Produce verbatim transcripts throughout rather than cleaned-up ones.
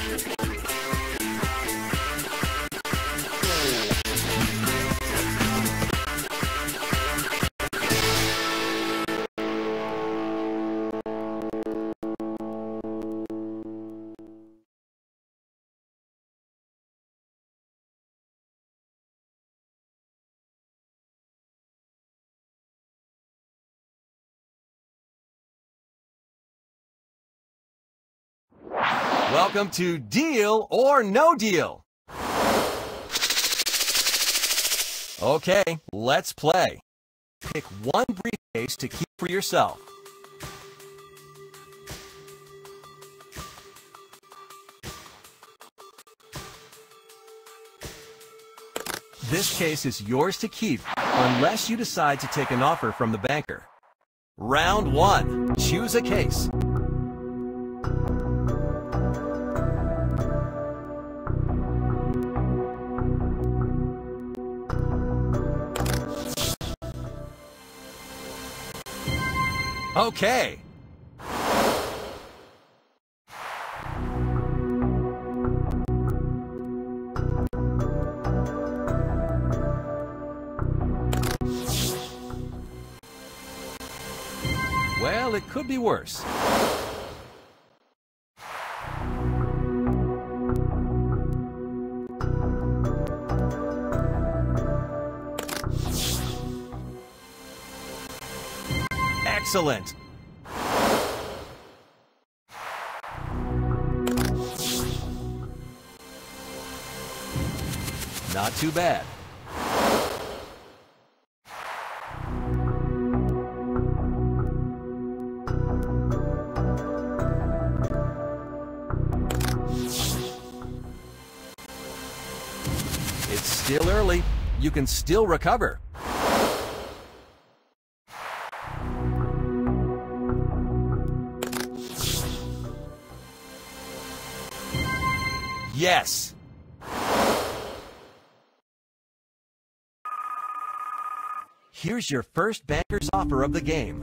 Welcome to Deal or No Deal. Okay, let's play. Pick one briefcase to keep for yourself. This case is yours to keep unless you decide to take an offer from the banker. Round one. Choose a case. Okay. Well, it could be worse. Excellent. Not too bad. It's still early. You can still recover. Yes. Here's your first banker's offer of the game.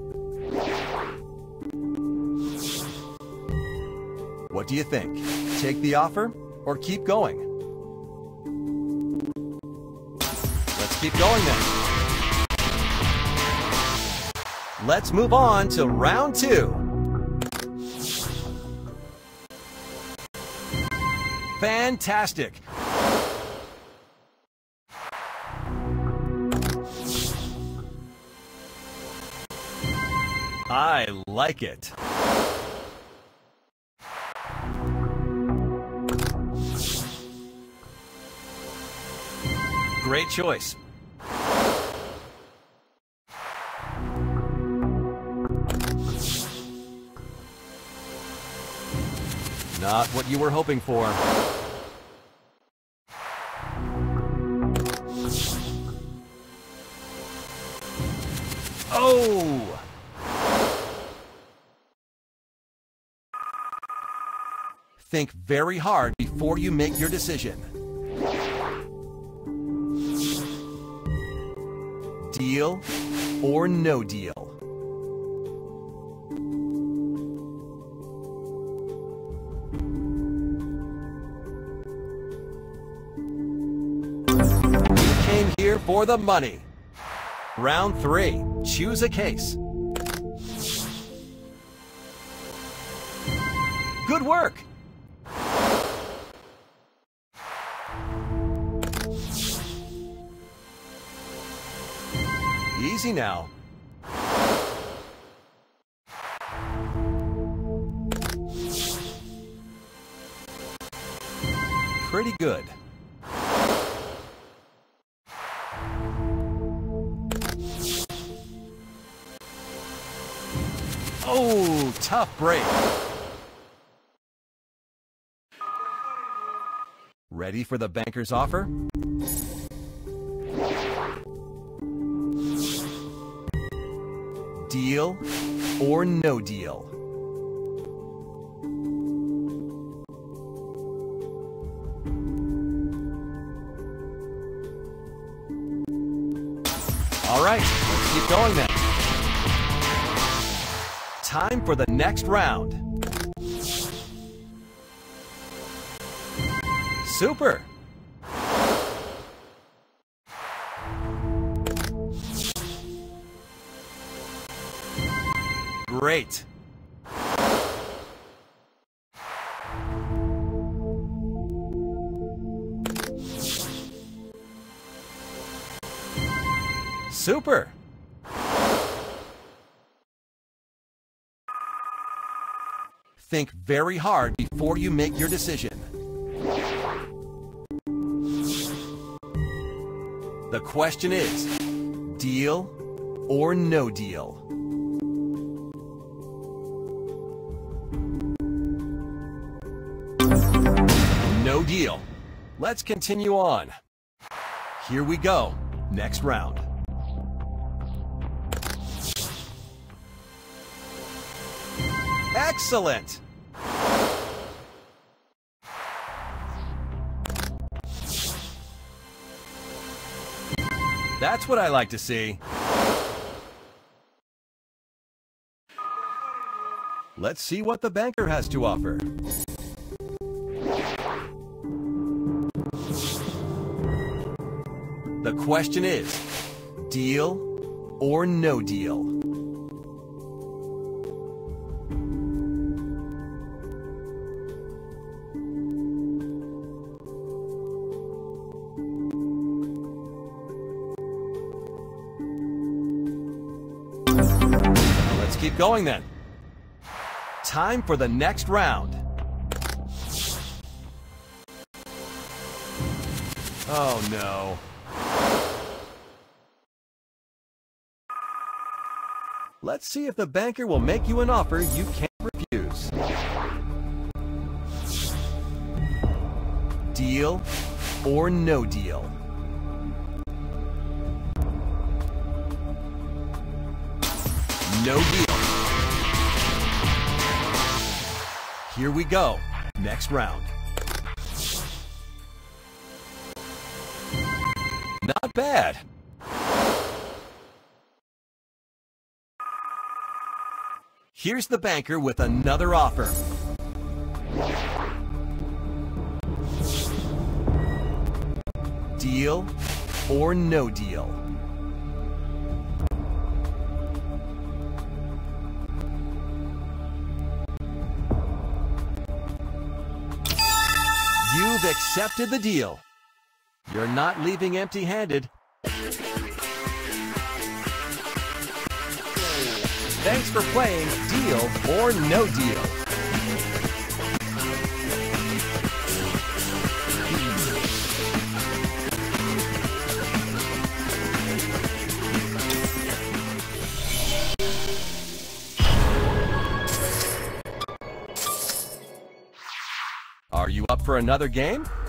What do you think? Take the offer or keep going? Let's keep going then. Let's move on to round two. Fantastic. I like it. Great choice. Not what you were hoping for. Oh! Think very hard before you make your decision. Deal or no deal? We came here for the money. Round three. Choose a case. Good work. Easy now. Pretty good. Oh, tough break. Ready for the banker's offer? Deal or no deal? All right, let's keep going then. Time for the next round. Super! Great! Super! Think very hard before you make your decision. The question is, deal or no deal? No deal. Let's continue on. Here we go. Next round. Excellent! That's what I like to see. Let's see what the banker has to offer. The question is, deal or no deal? Let's keep going then. Time for the next round. Oh no. Let's see if the banker will make you an offer you can't refuse. Deal or no deal? No deal. Here we go. Next round. Not bad. Here's the banker with another offer. Deal or no deal? You've accepted the deal. You're not leaving empty-handed. Thanks for playing Deal or No Deal. Are you up for another game?